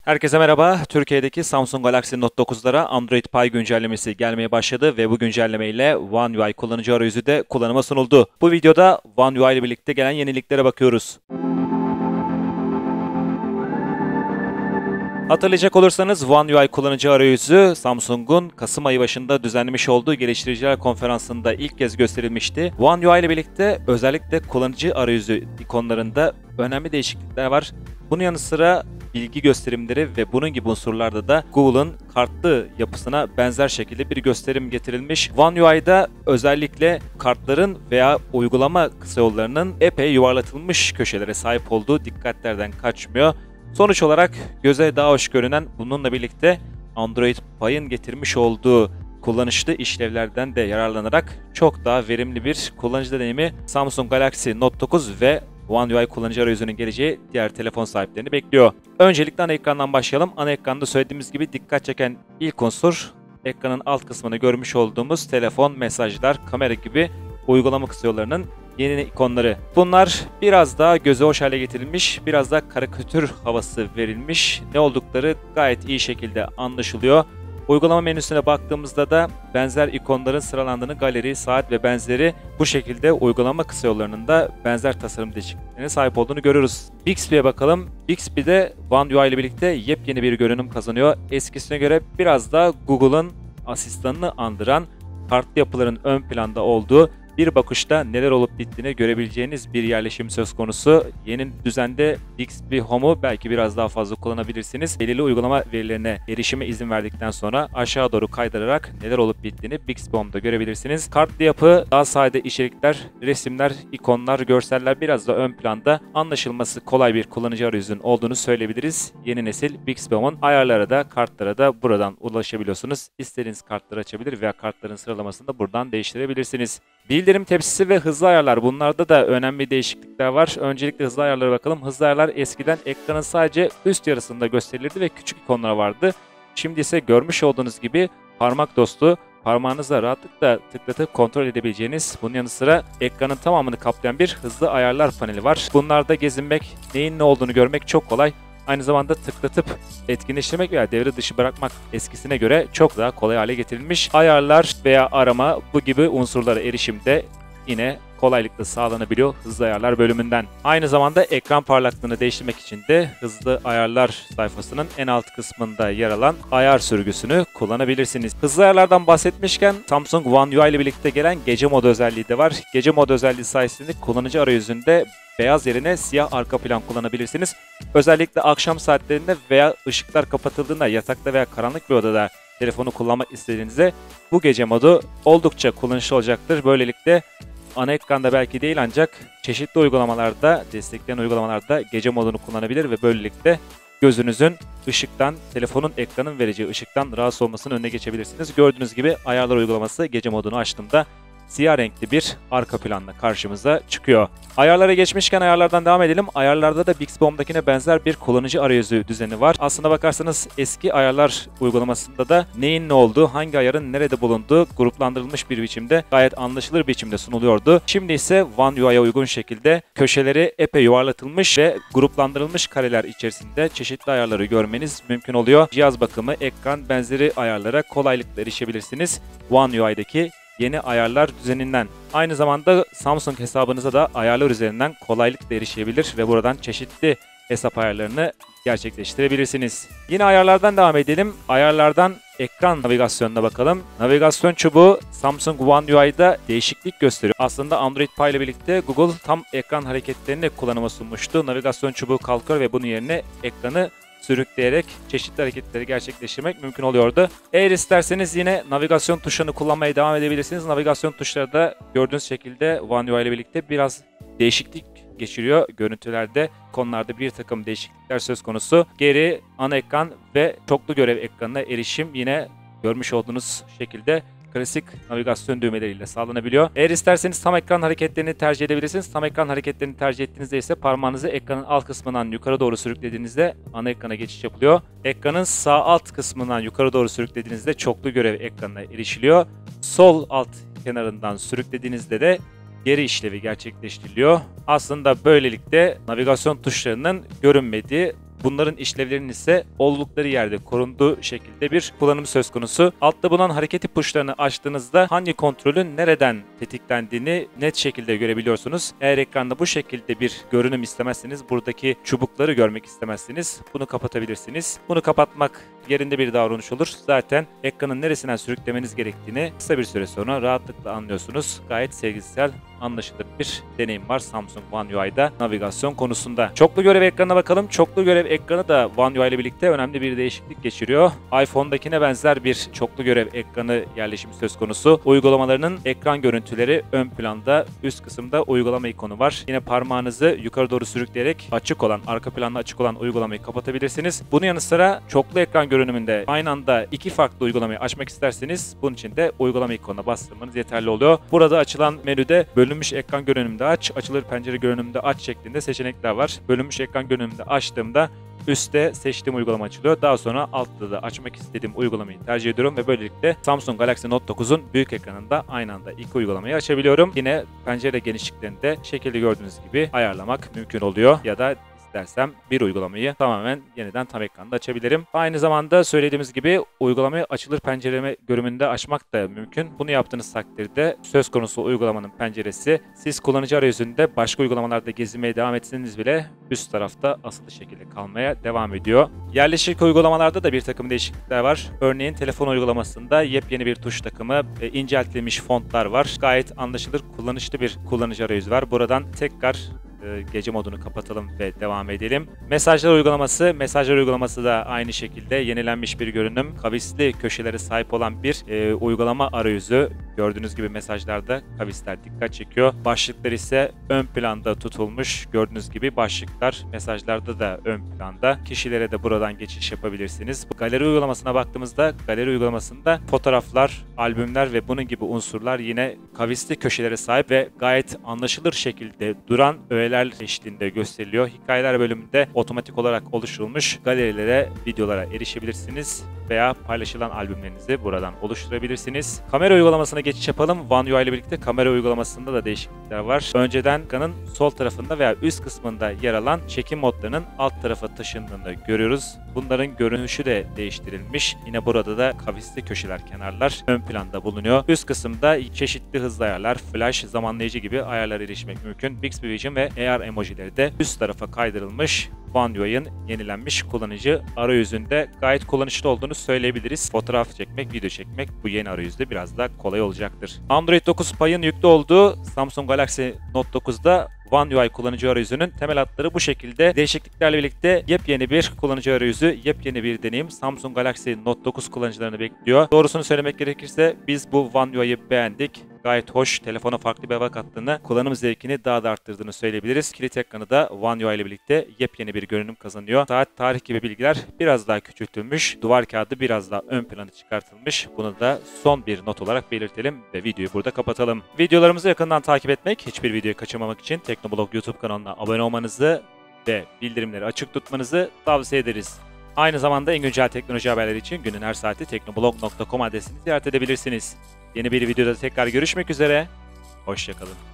Herkese merhaba. Türkiye'deki Samsung Galaxy Note 9'lara Android Pie güncellemesi gelmeye başladı ve bu güncelleme ile One UI kullanıcı arayüzü de kullanıma sunuldu. Bu videoda One UI ile birlikte gelen yeniliklere bakıyoruz. Hatırlayacak olursanız One UI kullanıcı arayüzü Samsung'un Kasım ayı başında düzenlemiş olduğu geliştiriciler konferansında ilk kez gösterilmişti. One UI ile birlikte özellikle kullanıcı arayüzü ikonlarında önemli değişiklikler var. Bunun yanı sıra bilgi gösterimleri ve bunun gibi unsurlarda da Google'ın kartlı yapısına benzer şekilde bir gösterim getirilmiş. One UI'da özellikle kartların veya uygulama kısa yollarının epey yuvarlatılmış köşelere sahip olduğu dikkatlerden kaçmıyor. Sonuç olarak göze daha hoş görünen, bununla birlikte Android Pie'ın getirmiş olduğu kullanışlı işlevlerden de yararlanarak çok daha verimli bir kullanıcı deneyimi Samsung Galaxy Note 9 ve One UI kullanıcı arayüzünün geleceği diğer telefon sahiplerini bekliyor. Öncelikle ana ekrandan başlayalım. Ana ekranda söylediğimiz gibi dikkat çeken ilk unsur ekranın alt kısmını görmüş olduğumuz telefon, mesajlar, kamera gibi uygulama kısa yollarının yeni ikonları. Bunlar biraz daha göze hoş hale getirilmiş, biraz daha karikatür havası verilmiş. Ne oldukları gayet iyi şekilde anlaşılıyor. Uygulama menüsüne baktığımızda da benzer ikonların sıralandığını, galeri, saat ve benzeri bu şekilde uygulama kısa yollarının da benzer tasarım değişikliklerine sahip olduğunu görüyoruz. Bixby'ye bakalım. Bixby'de One UI ile birlikte yepyeni bir görünüm kazanıyor. Eskisine göre biraz daha Google'ın asistanını andıran farklı yapıların ön planda olduğu, bir bakışta neler olup bittiğini görebileceğiniz bir yerleşim söz konusu. Yeni düzende Bixby Home'u belki biraz daha fazla kullanabilirsiniz. Belirli uygulama verilerine erişime izin verdikten sonra aşağı doğru kaydırarak neler olup bittiğini Bixby Home'da görebilirsiniz. Kartlı yapı, daha sade içerikler, resimler, ikonlar, görseller biraz da ön planda, anlaşılması kolay bir kullanıcı arayüzünün olduğunu söyleyebiliriz. Yeni nesil Bixby Home'un ayarlara da kartlara da buradan ulaşabiliyorsunuz. İstediğiniz kartları açabilir veya kartların sıralamasını da buradan değiştirebilirsiniz. Bildirim tepsisi ve hızlı ayarlar. Bunlarda da önemli değişiklikler var. Öncelikle hızlı ayarlara bakalım. Hızlı ayarlar eskiden ekranın sadece üst yarısında gösterilirdi ve küçük ikonlar vardı. Şimdi ise görmüş olduğunuz gibi parmak dostu, parmağınızla rahatlıkla tıklatıp kontrol edebileceğiniz, bunun yanı sıra ekranın tamamını kaplayan bir hızlı ayarlar paneli var. Bunlarda gezinmek, neyin ne olduğunu görmek çok kolay. Aynı zamanda tıklatıp etkinleştirmek veya devre dışı bırakmak eskisine göre çok daha kolay hale getirilmiş. Ayarlar veya arama, bu gibi unsurlara erişimde yine kolaylıkla sağlanabiliyor hızlı ayarlar bölümünden. Aynı zamanda ekran parlaklığını değiştirmek için de hızlı ayarlar sayfasının en alt kısmında yer alan ayar sürgüsünü kullanabilirsiniz. Hızlı ayarlardan bahsetmişken Samsung One UI ile birlikte gelen gece modu özelliği de var. Gece modu özelliği sayesinde kullanıcı arayüzünde beyaz yerine siyah arka plan kullanabilirsiniz. Özellikle akşam saatlerinde veya ışıklar kapatıldığında, yatakta veya karanlık bir odada telefonu kullanmak istediğinizde bu gece modu oldukça kullanışlı olacaktır. Böylelikle ana ekranda belki değil ancak çeşitli uygulamalarda, destekleyen uygulamalarda gece modunu kullanabilir ve böylelikle gözünüzün ışıktan, telefonun ekranın vereceği ışıktan rahatsız olmasının önüne geçebilirsiniz. Gördüğünüz gibi ayarlar uygulaması gece modunu açtığımda siyah renkli bir arka planla karşımıza çıkıyor. Ayarlara geçmişken ayarlardan devam edelim. Ayarlarda da Bixby Home'dakine benzer bir kullanıcı arayüzü düzeni var. Aslına bakarsanız eski ayarlar uygulamasında da neyin ne olduğu, hangi ayarın nerede bulunduğu gruplandırılmış bir biçimde, gayet anlaşılır biçimde sunuluyordu. Şimdi ise One UI'ye uygun şekilde köşeleri epey yuvarlatılmış ve gruplandırılmış kareler içerisinde çeşitli ayarları görmeniz mümkün oluyor. Cihaz bakımı, ekran benzeri ayarlara kolaylıkla erişebilirsiniz One UI'deki yeni ayarlar düzeninden. Aynı zamanda Samsung hesabınıza da ayarlar üzerinden kolaylıkla erişebilir ve buradan çeşitli hesap ayarlarını gerçekleştirebilirsiniz. Yine ayarlardan devam edelim. Ayarlardan ekran navigasyonuna bakalım. Navigasyon çubuğu Samsung One UI'da değişiklik gösteriyor. Aslında Android Pie ile birlikte Google tam ekran hareketlerini kullanıma sunmuştu. Navigasyon çubuğu kalkıyor ve bunun yerine ekranı sürükleyerek çeşitli hareketleri gerçekleştirmek mümkün oluyordu. Eğer isterseniz yine navigasyon tuşlarını kullanmaya devam edebilirsiniz. Navigasyon tuşları da gördüğünüz şekilde One UI ile birlikte biraz değişiklik geçiriyor. Görüntülerde, konularda bir takım değişiklikler söz konusu. Geri, ana ekran ve çoklu görev ekranına erişim yine görmüş olduğunuz şekilde klasik navigasyon düğmeleriyle sağlanabiliyor. Eğer isterseniz tam ekran hareketlerini tercih edebilirsiniz. Tam ekran hareketlerini tercih ettiğinizde ise parmağınızı ekranın alt kısmından yukarı doğru sürüklediğinizde ana ekrana geçiş yapılıyor. Ekranın sağ alt kısmından yukarı doğru sürüklediğinizde çoklu görev ekranına erişiliyor. Sol alt kenarından sürüklediğinizde de geri işlevi gerçekleştiriliyor. Aslında böylelikle navigasyon tuşlarının görünmediği, bunların işlevlerinin ise oldukları yerde korunduğu şekilde bir kullanım söz konusu. Altta bulunan hareket ipuçlarını açtığınızda hangi kontrolün nereden tetiklendiğini net şekilde görebiliyorsunuz. Eğer ekranda bu şekilde bir görünüm istemezseniz, buradaki çubukları görmek istemezseniz bunu kapatabilirsiniz. Bunu kapatmak yerinde bir davranış olur. Zaten ekranın neresinden sürüklemeniz gerektiğini kısa bir süre sonra rahatlıkla anlıyorsunuz. Gayet sevgisel, anlaşılır bir deneyim var Samsung One UI'da navigasyon konusunda. Çoklu görev ekranına bakalım. Çoklu görev ekranı da One UI ile birlikte önemli bir değişiklik geçiriyor. iPhone'dakine benzer bir çoklu görev ekranı yerleşimi söz konusu. Uygulamalarının ekran görüntüleri ön planda, üst kısımda uygulama ikonu var. Yine parmağınızı yukarı doğru sürükleyerek açık olan, arka planda açık olan uygulamayı kapatabilirsiniz. Bunun yanı sıra çoklu ekran görünümünde aynı anda iki farklı uygulamayı açmak isterseniz bunun için de uygulama ikonuna bastırmanız yeterli oluyor. Burada açılan menüde bölünmüş ekran görünümünde aç, açılır pencere görünümünde aç şeklinde seçenekler var. Bölünmüş ekran görünümünde açtığımda üstte seçtiğim uygulama açılıyor. Daha sonra altta da açmak istediğim uygulamayı tercih ediyorum ve böylelikle Samsung Galaxy Note 9'un büyük ekranında aynı anda iki uygulamayı açabiliyorum. Yine pencere genişliklerini de şekilde gördüğünüz gibi ayarlamak mümkün oluyor ya da dersem bir uygulamayı tamamen yeniden tam ekranda açabilirim. Aynı zamanda söylediğimiz gibi uygulamayı açılır pencere görünümünde açmak da mümkün. Bunu yaptığınız takdirde söz konusu uygulamanın penceresi siz kullanıcı arayüzünde başka uygulamalarda gezinmeye devam etseniz bile üst tarafta asılı şekilde kalmaya devam ediyor. Yerleşik uygulamalarda da bir takım değişiklikler var. Örneğin telefon uygulamasında yepyeni bir tuş takımı, inceltilmiş fontlar var. Gayet anlaşılır, kullanışlı bir kullanıcı arayüzü var. Buradan tekrar gece modunu kapatalım ve devam edelim. Mesajlar uygulaması da aynı şekilde yenilenmiş bir görünüm. Kavisli köşelere sahip olan bir uygulama arayüzü. Gördüğünüz gibi mesajlarda kavisler dikkat çekiyor. Başlıklar ise ön planda tutulmuş. Gördüğünüz gibi başlıklar mesajlarda da ön planda. Kişilere de buradan geçiş yapabilirsiniz. Galeri uygulamasına baktığımızda galeri uygulamasında fotoğraflar, albümler ve bunun gibi unsurlar yine kavisli köşelere sahip ve gayet anlaşılır şekilde duran öğeler eşliğinde gösteriliyor. Hikayeler bölümünde otomatik olarak oluşturulmuş galerilere, videolara erişebilirsiniz veya paylaşılan albümlerinizi buradan oluşturabilirsiniz. Kamera uygulamasına geçiş yapalım. One UI ile birlikte kamera uygulamasında da değişiklikler var. Önceden ekranın sol tarafında veya üst kısmında yer alan çekim modlarının alt tarafa taşındığını görüyoruz. Bunların görünüşü de değiştirilmiş. Yine burada da kavisli köşeler, kenarlar ön planda bulunuyor. Üst kısımda çeşitli hızlı ayarlar, flash, zamanlayıcı gibi ayarlara erişmek mümkün. Bixby Vision ve AR emojileri de üst tarafa kaydırılmış. One UI'ın yenilenmiş kullanıcı arayüzünde gayet kullanışlı olduğunu söyleyebiliriz. Fotoğraf çekmek, video çekmek bu yeni arayüzde biraz daha kolay olacaktır. Android 9 Pie'ın yüklü olduğu Samsung Galaxy Note 9'da One UI kullanıcı arayüzünün temel hatları bu şekilde. Değişikliklerle birlikte yepyeni bir kullanıcı arayüzü, yepyeni bir deneyim Samsung Galaxy Note 9 kullanıcılarını bekliyor. Doğrusunu söylemek gerekirse biz bu One UI'yi beğendik. Gayet hoş, telefona farklı bir hava kattığını, kullanım zevkini daha da arttırdığını söyleyebiliriz. Kilit ekranı da One UI ile birlikte yepyeni bir görünüm kazanıyor. Saat, tarih gibi bilgiler biraz daha küçültülmüş. Duvar kağıdı biraz daha ön plana çıkartılmış. Bunu da son bir not olarak belirtelim ve videoyu burada kapatalım. Videolarımızı yakından takip etmek, hiçbir videoyu kaçırmamak için Teknoblog YouTube kanalına abone olmanızı ve bildirimleri açık tutmanızı tavsiye ederiz. Aynı zamanda en güncel teknoloji haberleri için günün her saati teknoblog.com adresini ziyaret edebilirsiniz. Yeni bir videoda tekrar görüşmek üzere. Hoşça kalın.